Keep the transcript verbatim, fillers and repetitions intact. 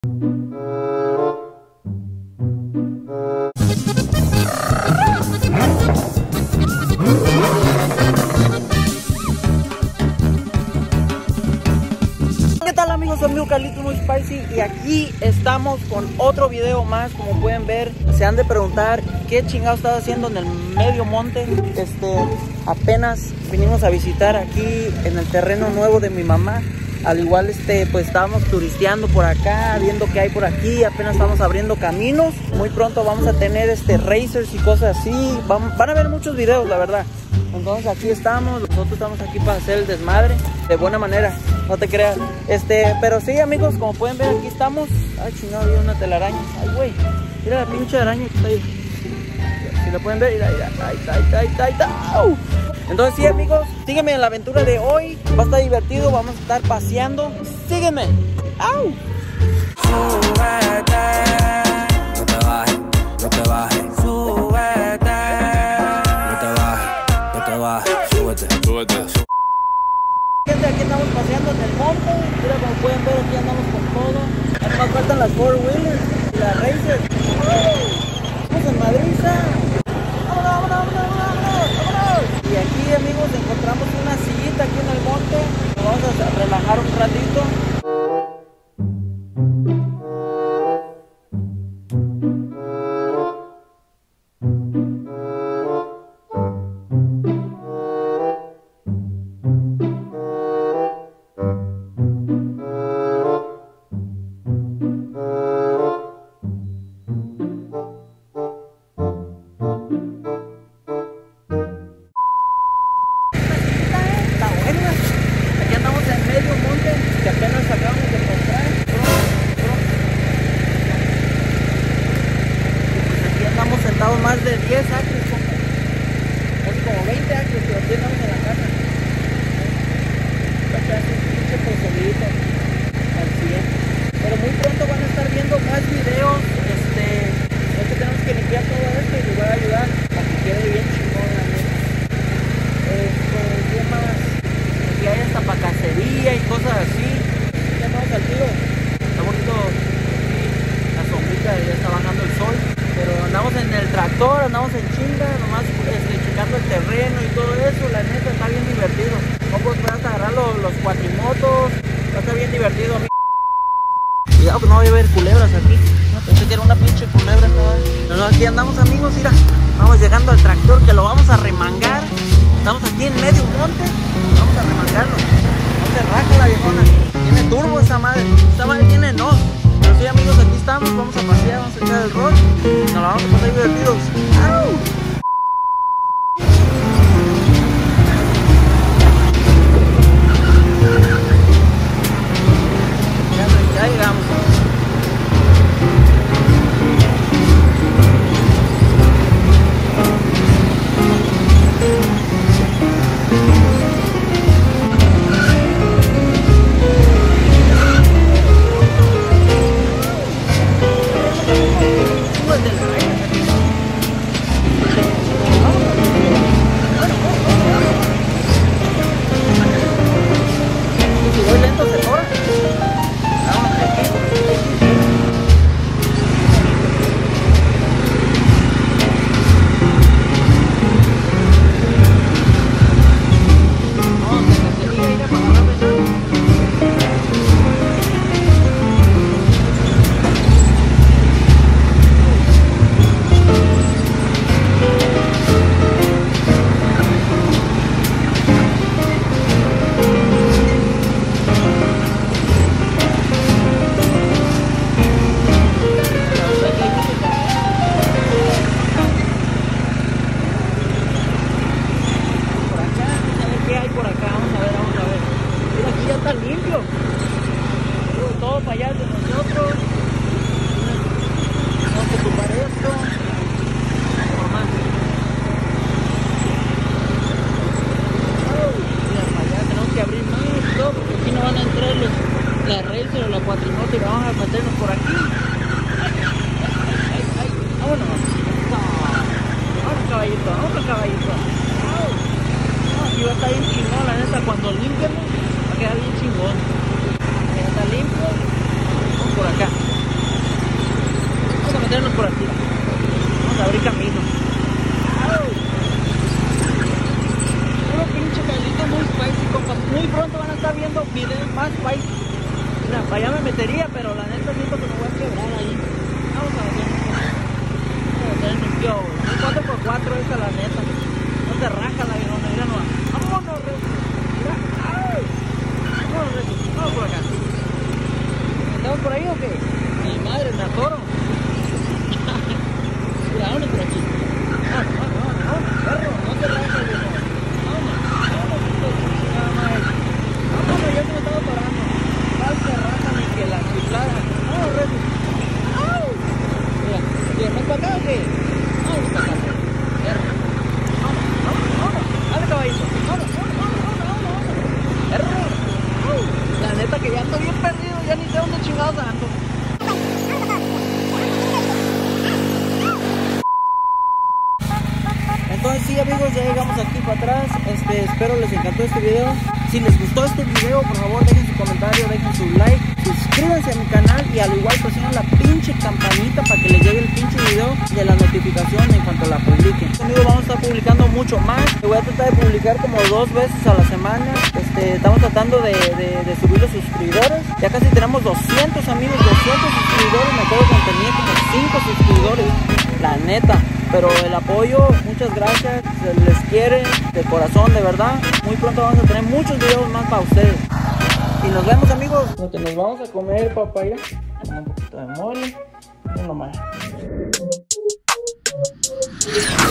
¿Qué tal, amigos? Soy amigo Carlitos Muy Spicy y aquí estamos con otro video más. Como pueden ver, se han de preguntar qué chingado estaba haciendo en el medio monte. Este, apenas vinimos a visitar aquí en el terreno nuevo de mi mamá. Al igual, este, pues estábamos turisteando por acá, viendo qué hay por aquí. Apenas estamos abriendo caminos. Muy pronto vamos a tener este racers y cosas así. Van, van a ver muchos videos, la verdad. Entonces aquí estamos, nosotros estamos aquí para hacer el desmadre de buena manera, no te creas. Este, pero sí, amigos, como pueden ver, aquí estamos. Ay, chingado, había una telaraña. Ay, güey, mira la pinche araña que está ahí. Si la pueden ver, mira, mira. Ahí está, ahí está, ahí está, ahí está. ¡Au! Entonces sí, amigos, sígueme en la aventura de hoy. Va a estar divertido, vamos a estar paseando. Sígueme. ¡Au! Súbete, no te bajes, no te bajes. Súbete, no te bajes, no te bajes. Súbete, súbete. Gente, aquí andamos paseando en el monte. Mira, como pueden ver, aquí andamos con todo. Aquí nos faltan las four wheelers y las racers. Vamos en madriza. ¡Vámonos, vámonos, vámonos, vámonos, vámonos! Y aquí, amigos, encontramos una sillita aquí en el monte. Nos vamos a relajar un ratito. Más de diez acres, es como veinte acres que lo tenemos en la casa. Ya hace un pinche pozolito al cien. Pero muy pronto van a estar viendo más videos. Este, es que tenemos que limpiar todo esto y les voy a ayudar para que quede bien chingón la neta. Este, ¿qué más? Aquí hay hasta para cacería y cosas así. Ya vamos al tiro. Está bonito la sombrita, ya está bajando el sol. Pero andamos en el tractor, andamos en chinga, nomás este, checando el terreno y todo eso. La neta está bien divertido. No puedo esperar hasta agarrar los, los cuatrimotos. Va a estar bien divertido. Cuidado que no vaya a haber culebras aquí. No, pensé que era una pinche culebra. No, no, aquí andamos, amigos, mira. Vamos llegando al tractor que lo vamos a remangar. Estamos aquí en medio monte. Vamos a remangarlo. No se raja la viejona. Tiene turbo esa madre. Esta madre tiene no. Pero sí, amigos, aquí estamos, vamos a pasear, vamos a echar el rol. Nos la vamos a pasar divertidos. ¡Au! Ya, ya llegamos. La racer o la cuatrimoto y vamos a meternos por aquí. Ay, ay, ay, vámonos. Vamos, caballito, vamos, caballito. No, aquí va a estar bien chingón, la neta. Cuando limpiemos va a quedar bien chingón. Ya está limpio. Vamos por acá. vernos por aquí. Vamos a abrir camino. Puro pinche caldito muy spicy, compas. Muy pronto van a estar viendo videos más spicy. Mira, para allá me metería, pero la neta siento que me voy a quebrar ahí. Vamos a ver. Vamos a hacer mi tío. Un cuatro por cuatro esta, la neta. No te raja la virona, mira nomás. Vámonos, Rey. Mira. ¡Ay! Vámonos, Rey. Vamos por acá. ¿Estamos por ahí o qué? Mi madre, me atoro. Mira, vámonos por aquí. Vámonos, vámonos, vámonos, perro. No te rajas, virona. Vámonos, vámonos, nada más. Vámonos, ya se me estaba atorando. Falsa raja ni que la chiflada. Vámonos, Rey. ¡Ay! Mira, mira, ¿no es para acá o qué? Vamos para acá, perro. Vámonos, vámonos, vámonos. Dale, caballito. Vámonos, vámonos, vámonos, vámonos, vámonos. Perro. Uh, la neta que ya estoy bien perdido, ya ni sé dónde chingados ando. Entonces sí, amigos, ya llegamos aquí para atrás. Este, espero les encantó este video. Si les gustó este video, por favor dejen su comentario, dejen su like, suscríbanse a mi canal y al igual presionen la pinche campanita para que les llegue el pinche video de la notificación en cuanto la publiquen. Amigos, vamos a estar publicando mucho más. Voy a tratar de publicar como dos veces a la semana. Este, estamos tratando de, de, de subir los suscriptores. Ya casi tenemos doscientos amigos, doscientos suscriptores. Me acuerdo cuando tenía como cinco suscriptores, la neta. Pero el apoyo, muchas gracias, se les quiere de corazón, de verdad. Muy pronto vamos a tener muchos videos más para ustedes. Y nos vemos, amigos. Lo que nos vamos a comer, papaya, con un poquito de mole y uno más.